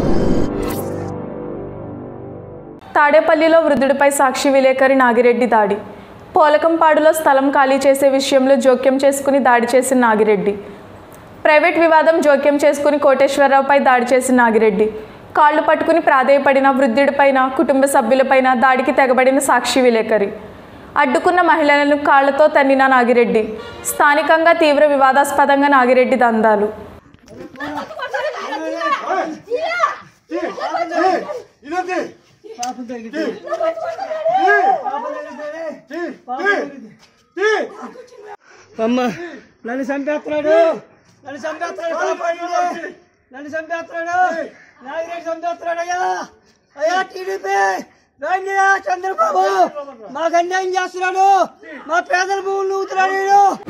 తాడేపల్లిలో వృద్ధుడిపై సాక్షి విలేకరి నాగిరెడ్డి దాడి. పోలకంపాడులో స్థలం ఖాళీ చేసే విషయంలో జోక్యం చేసుకుని దాడి చేసిన నాగిరెడ్డి. ప్రైవేట్ వివాదం జోక్యం చేసుకుని కోటేశ్వరరావుపై దాడి చేసిన నాగిరెడ్డి. కాళ్లు పట్టుకుని ప్రాధేయపడిన వృద్ధుడిపైన, కుటుంబ సభ్యులపైన దాడికి తెగబడిన సాక్షి విలేకరి. అడ్డుకున్న మహిళలను కాళ్లతో తన్నిన నాగిరెడ్డి. స్థానికంగా తీవ్ర వివాదాస్పదంగా నాగిరెడ్డి దందాలు. నన్ను చంపేస్తున్నాడు, నన్ను చంపేస్తున్నాడు, నన్ను చంపేస్తున్నాడు, నాగిరెడ్డి చంపేస్తున్నాడు. అయ్యా అయ్యా టీడీపీ చంద్రబాబు మాకు అన్యాయం చేస్తున్నాడు, మా పేదల భూములు ఊతున్నాడు.